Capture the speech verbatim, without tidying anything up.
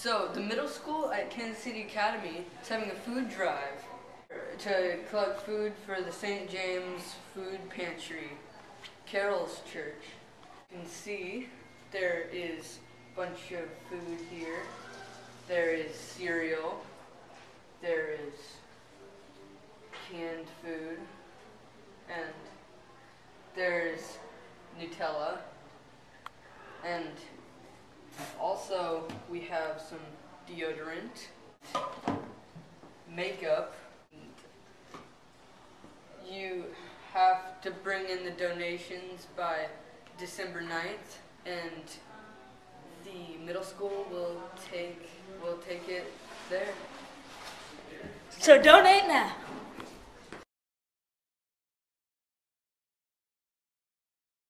So the middle school at Kansas City Academy is having a food drive to collect food for the Saint James Food Pantry, Carol's Church. You can see there is a bunch of food here. There is cereal. There is canned food. And there's Nutella. And also we have some deodorant, makeup. You have to bring in the donations by December ninth, and the middle school will take will take it there. So donate now.